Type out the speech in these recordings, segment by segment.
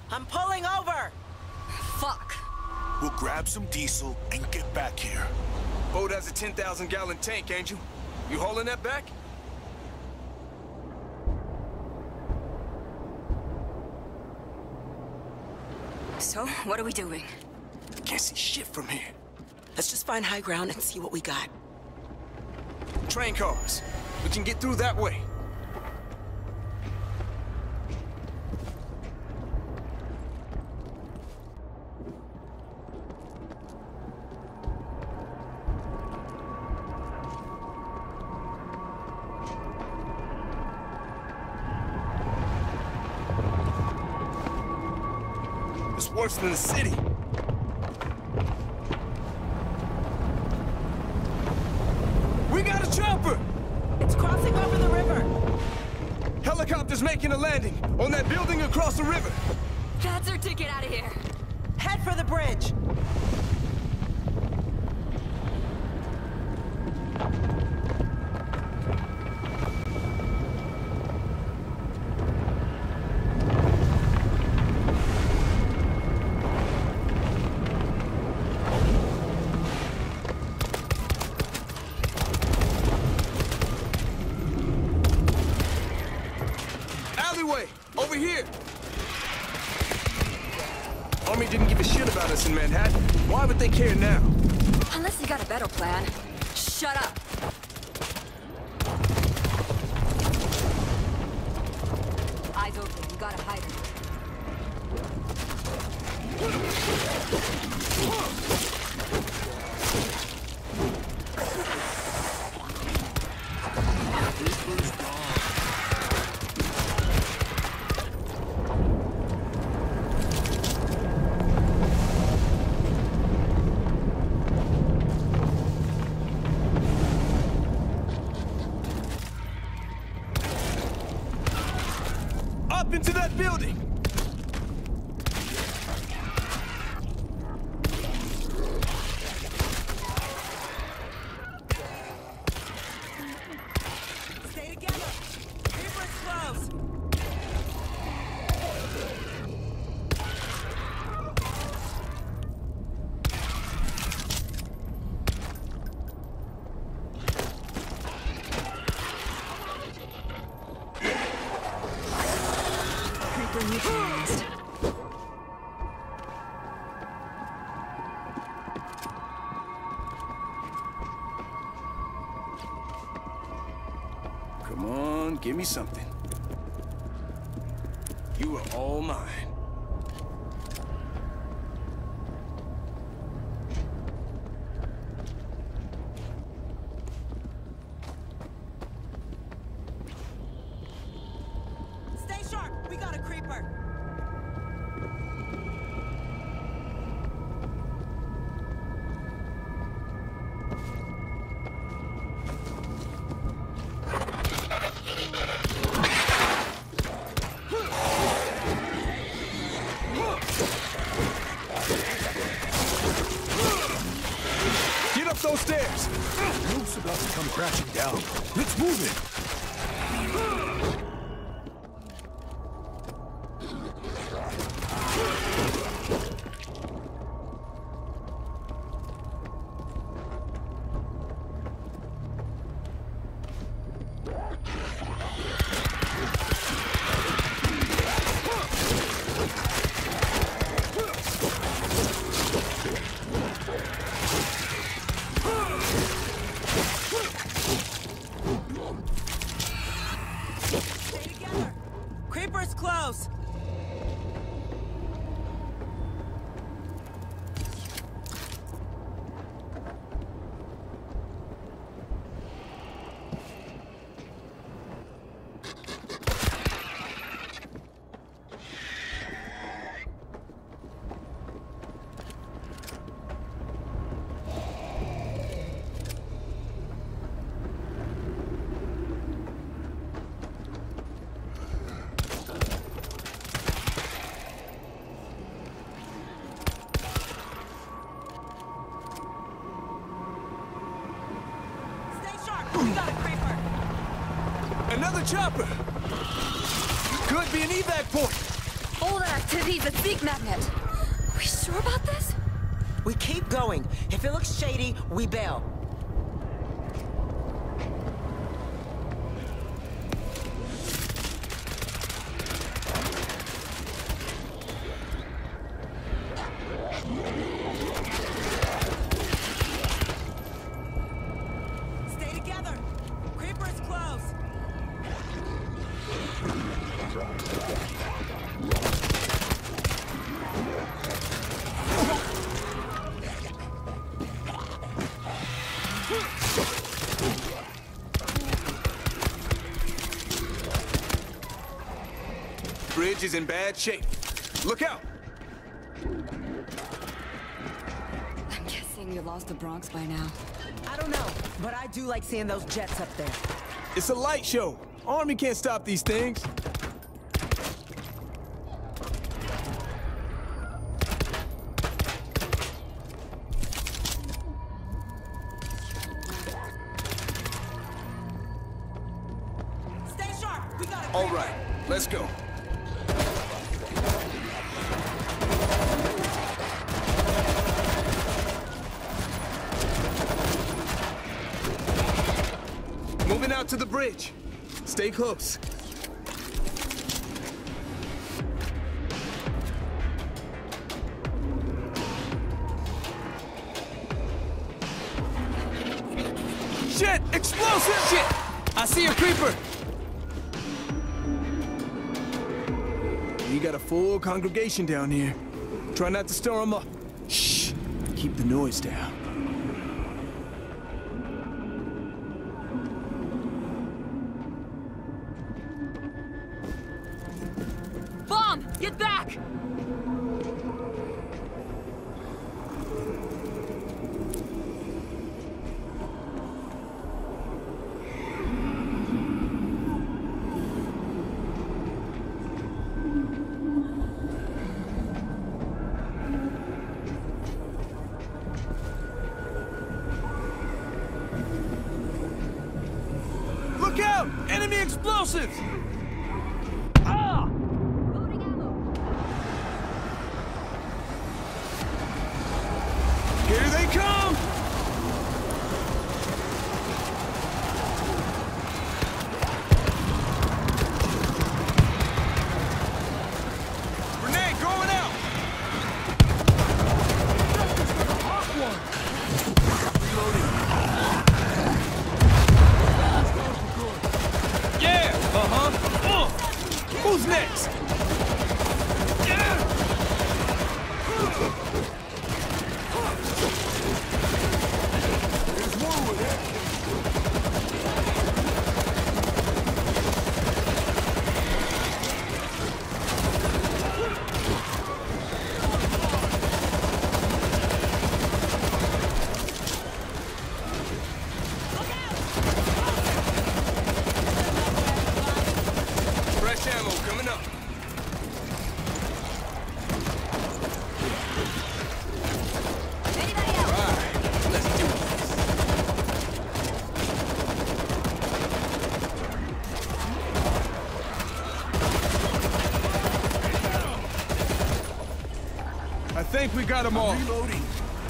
I'm pulling over! Fuck. We'll grab some diesel and get back here. Boat has a 10,000-gallon tank, ain't you? You hauling that back? So, what are we doing? Can't see shit from here. Let's just find high ground and see what we got. Train cars. We can get through that way. It's worse than the city. We got a chopper! It's crossing over the river! Helicopter's making a landing on that building across the river. That's our ticket out of here. Head for the bridge! Alleyway, over here! Army didn't give a shit about us in Manhattan. Why would they care now? Unless you got a better plan. Shut up. Eyes open. You gotta hide her. Up into that building! Stay together! Reaper's close! Creeper neutralized. Come on, give me something. You are all mine. Stay sharp! We got a creeper! Get up those stairs! Roof's about to come crashing down. Let's move it! Stay together! Creeper's close! We got a creeper! Another chopper! Could be an evac point! All that activity is a seek magnet. Are we sure about this? We keep going. If it looks shady, we bail. Stay together. Creeper's close. Bridge is in bad shape. Look out! I'm guessing you lost the Bronx by now. I don't know, but I do like seeing those jets up there. It's a light show. Army can't stop these things. Stay sharp. We got a All creeper. right, let's go. Moving out to the bridge. Stay close. Shit! Explosive! Shit! I see a creeper! You got a full congregation down here. Try not to stir them up. Shh! Keep the noise down. Bomb! Get back! Look out! Enemy explosives! Ah! Loading ammo. Here they come! Grenade going out! Yeah! Uh-huh! Who's next? Yeah! There's one with it. Fresh ammo coming up. Anybody else? Right, let's do this. I think we got them all. Reloading.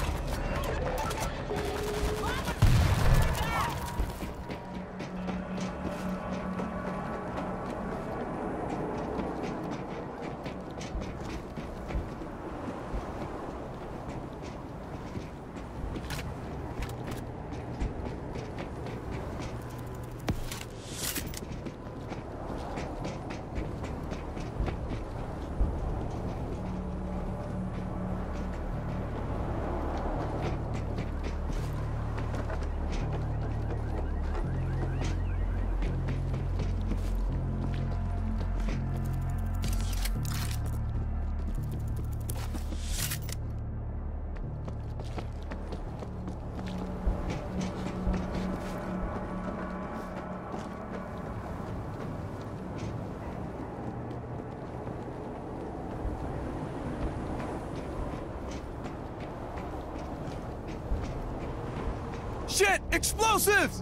Shit! Explosives!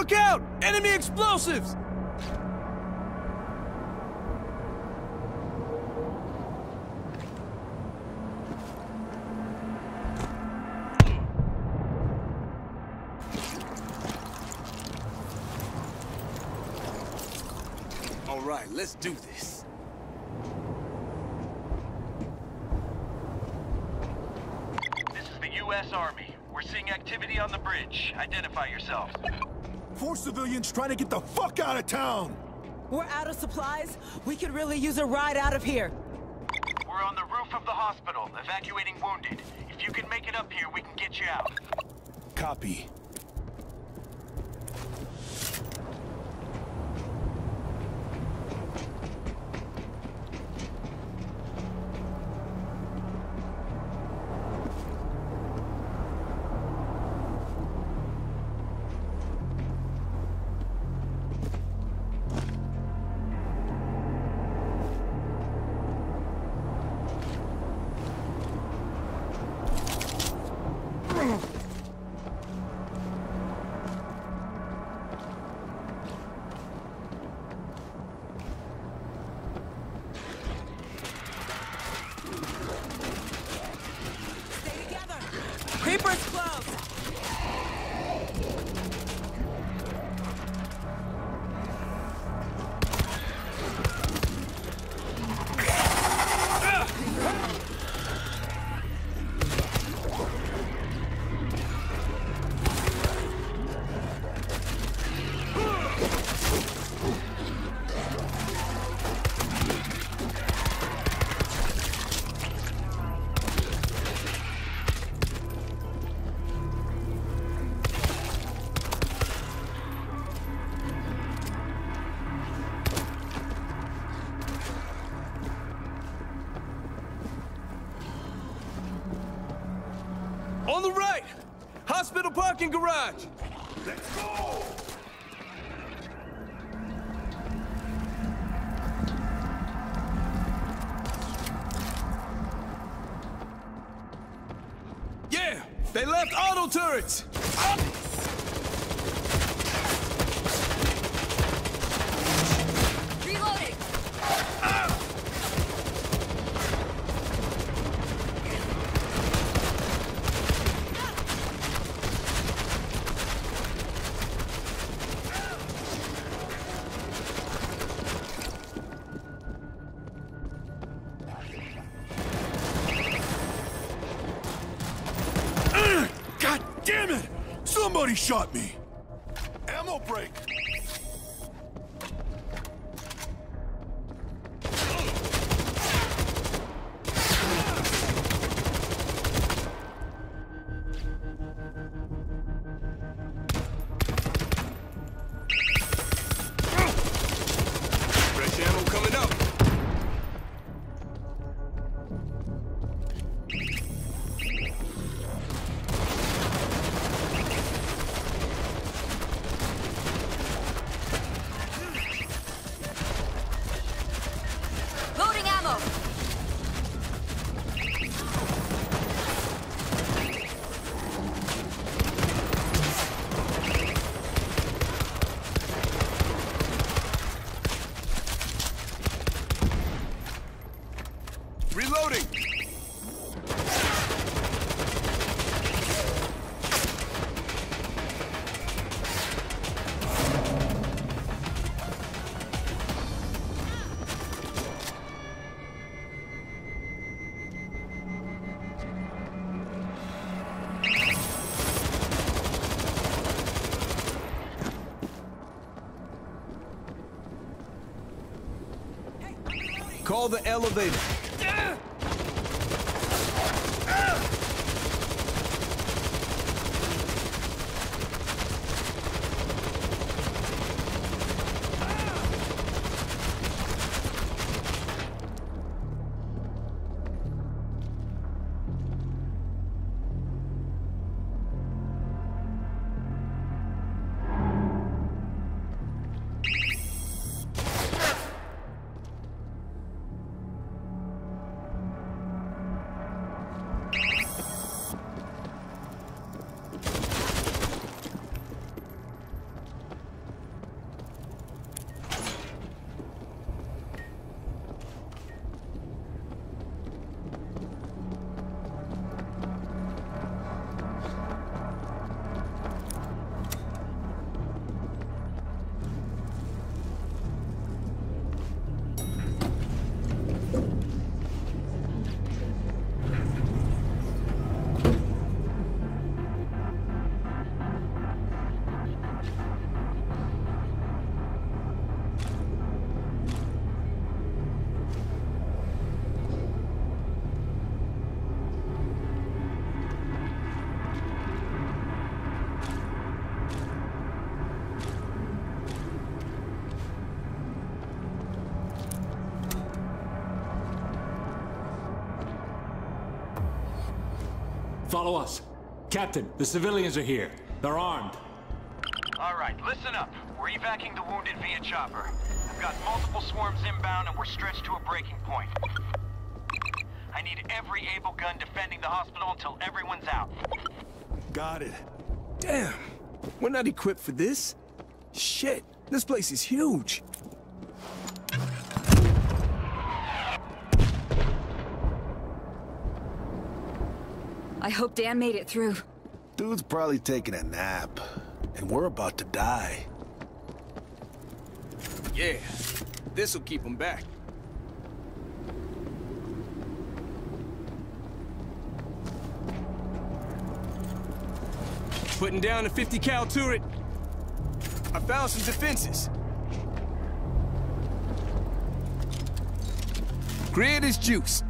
Look out! Enemy explosives! All right, let's do this. This is the U.S. Army. We're seeing activity on the bridge. Identify yourself. 4 civilians trying to get the fuck out of town! We're out of supplies. We could really use a ride out of here. We're on the roof of the hospital, evacuating wounded. If you can make it up here, we can get you out. Copy. Stay together. Creeper's close. On the right! Hospital parking garage! Let's go! Yeah! They left auto turrets! Reloading! God damn it! Somebody shot me! Ammo break! Fresh ammo coming up! Loading ammo! Reloading! Call the elevator. Follow us. Captain, the civilians are here. They're armed. All right, listen up. We're evacuating the wounded via chopper. We've got multiple swarms inbound and we're stretched to a breaking point. I need every able gun defending the hospital until everyone's out. Got it. Damn, we're not equipped for this. Shit, this place is huge. I hope Dan made it through. Dude's probably taking a nap, and we're about to die. Yeah, this'll keep them back. Putting down a 50 cal turret. I found some defenses. Grid is juice.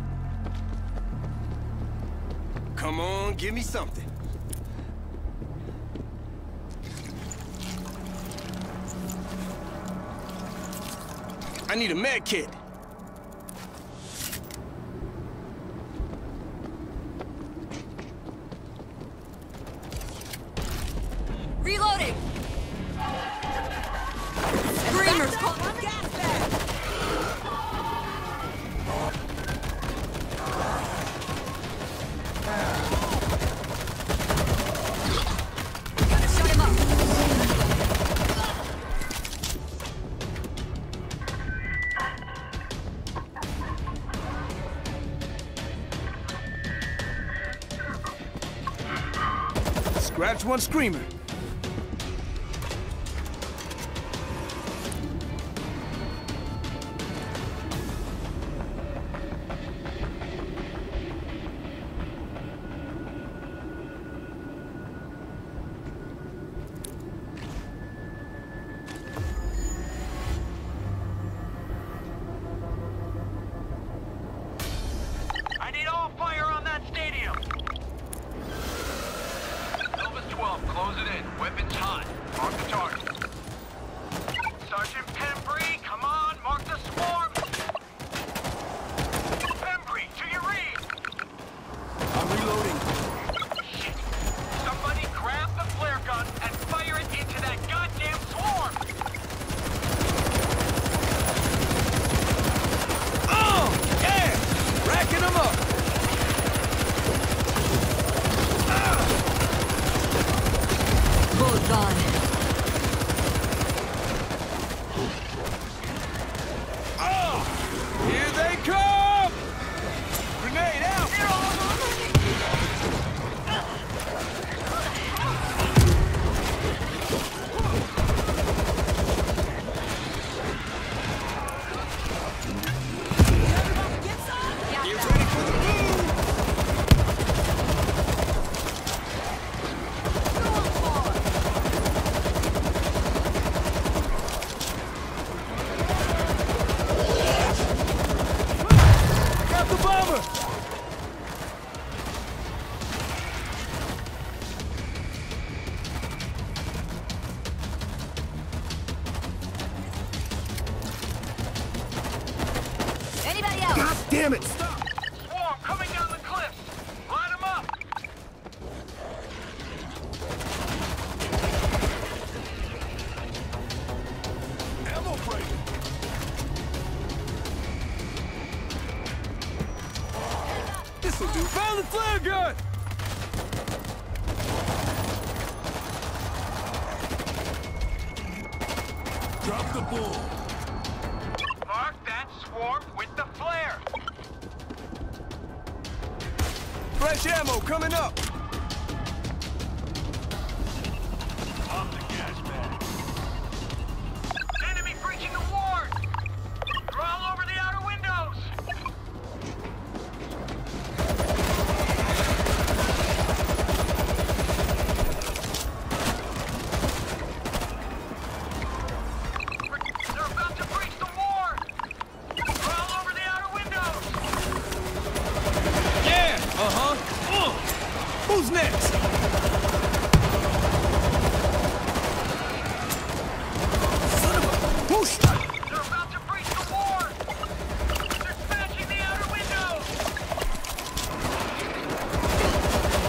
Come on, give me something. I need a med kit. Reloading! Screamers call on the gas bag! Gotta shut him up! Scratch one screamer. I need all fire on that stadium! Elvis 12, close it in. Weapons hot. Mark the target. Sergeant Pembry, come on, mark the swarm! Pembry, to your read! I'm reloading. Shit! Somebody grab the flare gun and fire it into that goddamn swarm! Oh, yeah! Racking them up. Both gone. Oh, here they come! Grenade out! Get ready for the move! Got the bomber! Anybody else? God damn it! Swarm coming down the cliffs! Line them up! Ammo break. This'll do. Found the flare gun! Drop the bull. Mark that swarm with the flare! Fresh ammo coming up! Off the gas bag. Enemy breaching the ward! They're all over the outer windows! They're about to breach the ward! They're all over the outer windows! Yeah! Uh-huh. Who's next? Son of a... Whoosh! They're about to breach the ward! They're smashing the outer windows!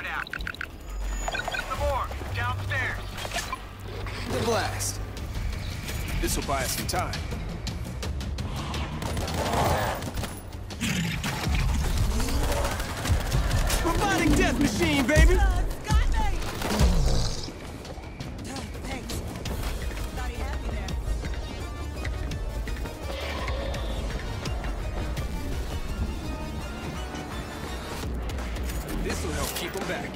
hideout. The morgue, downstairs. The blast. This'll buy us some time. Robotic death machine, baby! Thanks. Thought he had me there. This'll help keep them back.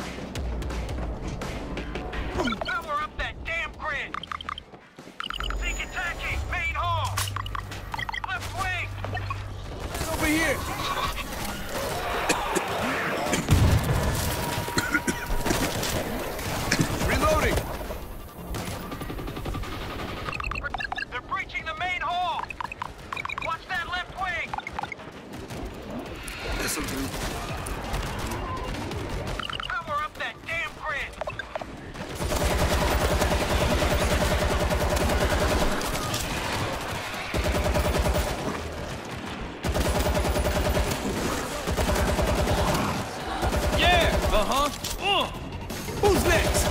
Power up that damn grid! Think attacking! Main hall! Left wing! Over here! Reloading! They're breaching the main hall! Watch that left wing! This'll do. Power up that damn grid! Yeah! Uh-huh. Who's next?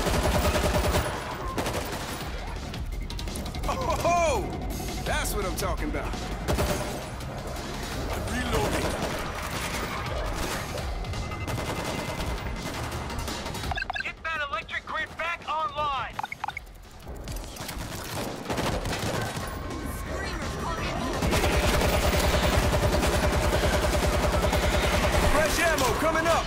Oh, that's what I'm talking about. I'm reloading. Get that electric grid back online! Fresh ammo coming up!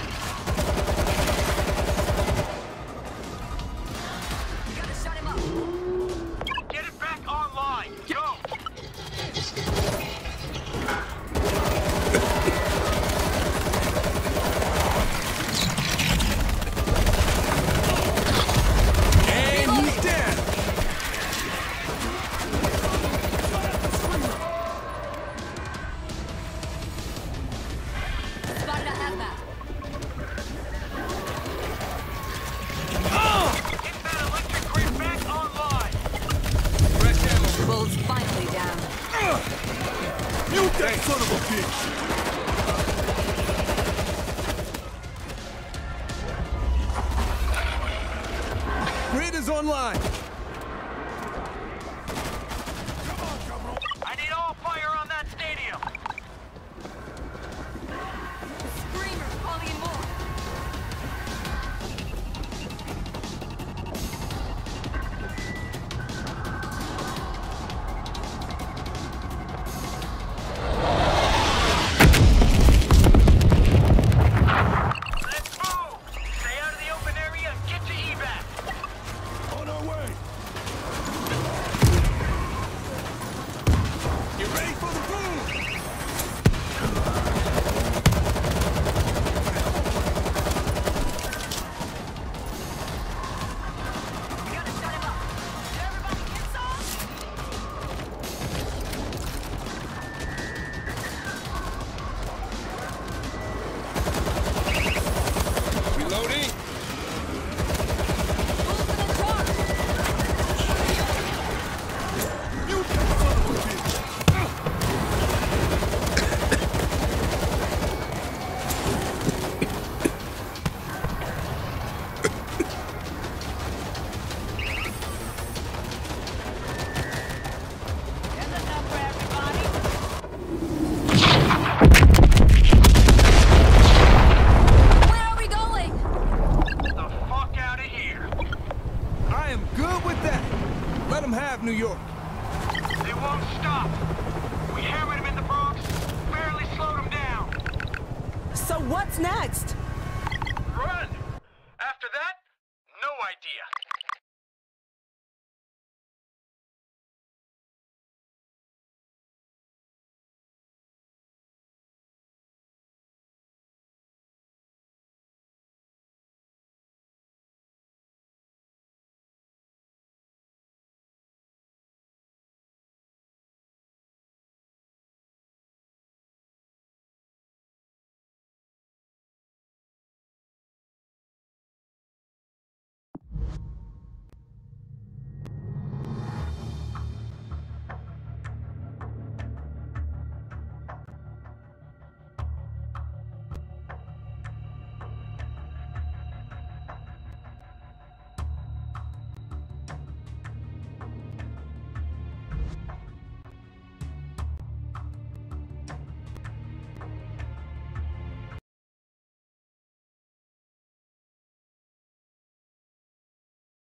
Gotta shut him up. Get it back online! Go! And he's down! Spotted a hazmat. Get that electric grid back online! Fresh ammo. Bull's finally down. Mute that son of a bitch! Grid is online. I need all fire on that stadium! Screamer's calling in more. Let's move! Stay out of the open area and get to evac! On our way! You ready for the boom? We gotta shut him up. Did everybody get some? Reloading. Bull's in charge. Mute that son of a bitch! Where are we going? The fuck out of here! I am good with that. Let them have New York. They won't stop! We hammered them in the Bronx, barely slowed them down! So what's next?